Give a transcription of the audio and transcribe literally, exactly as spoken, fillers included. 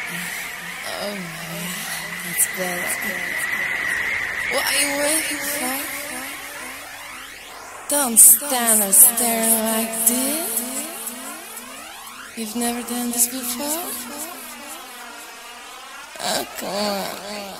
Oh, that's better. What are you waiting for? Don't stand there staring like this. You've never done this before? Oh, come on.